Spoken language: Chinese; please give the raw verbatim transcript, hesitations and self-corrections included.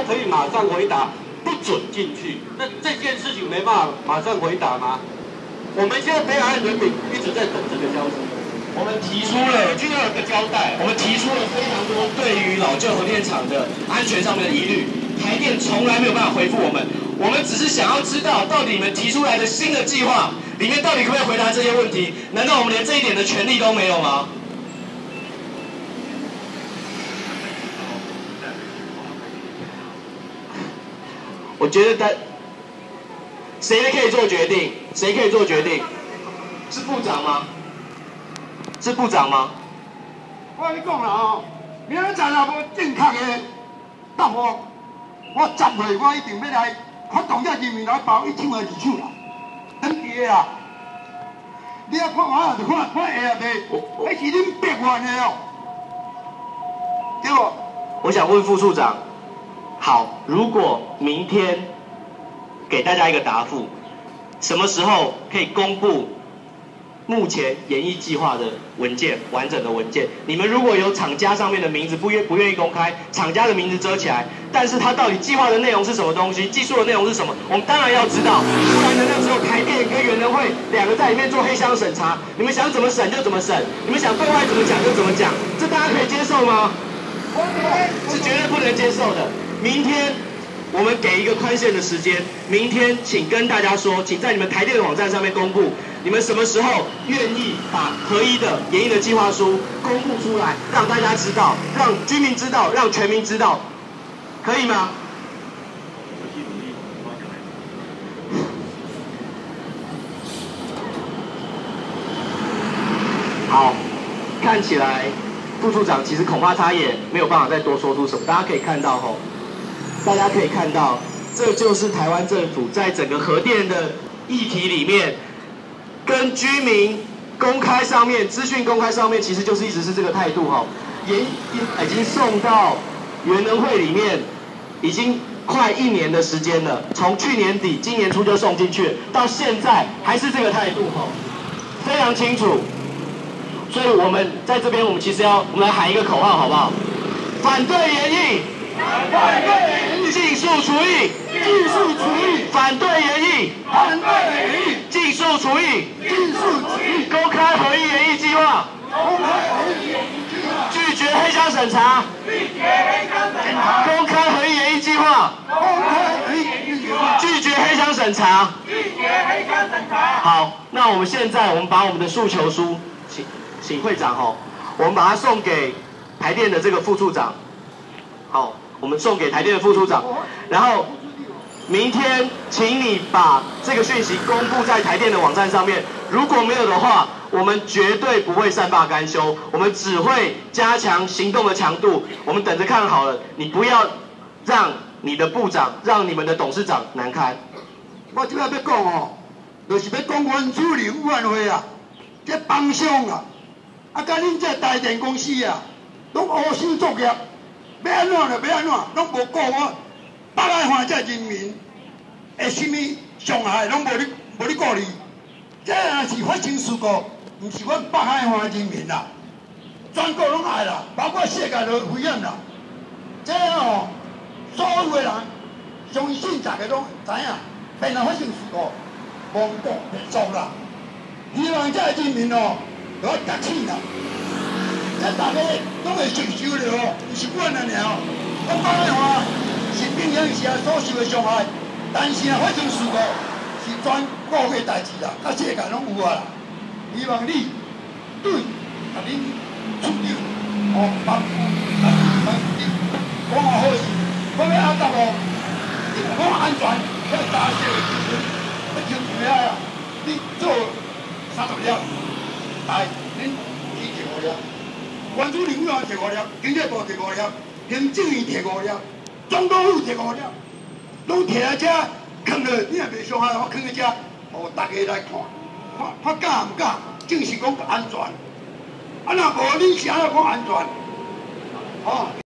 可以马上回答不准进去。那这件事情没办法马上回答吗？我们现在北海岸人民一直在等这个消息。 我们提出了就要有个交代。 我们提出了非常多对于老旧核电厂的安全上面的疑虑，台电从来没有办法回复我们。我们只是想要知道，到底你们提出来的新的计划里面，到底可不可以回答这些问题？难道我们连这一点的权利都没有吗？我觉得在谁可以做决定？谁可以做决定？是部长吗？是部长吗？ 我跟你讲啦哦，明仔载若无正确的答复，我十岁我一定要来发动这人民来包一手的二手啦，等记的啦。你啊看我就看看会啊袂，那是恁逼我的哦，对不？ 我想问副处长，好，如果明天给大家一个答复，什么时候可以公布目前研议计划的文件，完整的文件？你们如果有厂家上面的名字不愿不愿意公开，厂家的名字遮起来，但是它到底计划的内容是什么东西，技术的内容是什么，我们当然要知道，不然呢那时候台电跟原能会两个在里面做黑箱审查，你们想怎么审就怎么审，你们想对外怎么讲就怎么讲，这大家可以接受吗？是绝对不能接受的。明天我们给一个宽限的时间，明天请跟大家说，请在你们台电的网站上面公布，你们什么时候愿意把合一的研议的计划书公布出来，让大家知道，让居民知道，让全民知道，可以吗？好，看起来副处长其实恐怕他也没有办法再多说出什么。大家可以看到吼，大家可以看到，这就是台湾政府在整个核电的议题里面，跟居民公开上面、资讯公开上面，其实就是一直是这个态度哈。也已经送到原能会里面，已经快一年的时间了，从去年底、今年初就送进去，到现在还是这个态度哈，非常清楚。所以我们在这边，我们其实要，我们来喊一个口号，好不好？反对研议，反对研议，技术除役，技术除役，反对研议，反对研议，技术除役，技术除役，公开合一研议计划，公开合一研议计划，拒绝黑箱审查，拒绝黑箱审查，公开合一研议计划，公开合一研议计划，拒绝黑箱审查，拒绝黑箱审查。好，那我们现在我们把我们的诉求书，请。请会长吼，我们把它送给台电的这个副处长，好，我们送给台电的副处长，然后明天请你把这个讯息公布在台电的网站上面，如果没有的话，我们绝对不会善罢甘休，我们只会加强行动的强度，我们等着看好了，你不要让你的部长、让你们的董事长难堪。 我即摆要讲哦，就是要讲原子能委员会啊，这帮凶啊！啊，甲恁这台电公司啊，拢乌心作业，要安怎就要安怎，拢无顾我北海岸这人民的什么伤害，拢无你无你顾虑。这若是发生事故，毋是阮北海岸人民啦，全国拢爱啦，包括世界都危险啦。这哦，所有的人相信大家拢知影，便若发生事故，亡国灭族啦。希望这人民哦。我觉醒啦！这大家拢会承受了哦，毋是阮安尼哦。我北海岸是平阳时啊所受的伤害，但是若发生事故，是全国的代志啦，甲世界拢有啊啦。希望你对甲恁处长哦帮啊帮你讲好好事，我要安答哦，你讲安全，要大小的时阵，要听出来啊！你做三十了。来，恁去摕五粒，原子能委员摕五粒，经济部摕五粒，行政院摕五粒，总统府摕五粒，拢摕来遮，放落，你若袂伤害，我放在遮，互大家来看，看看敢毋敢，正是讲安全。啊，若无你是安怎讲安全？哦。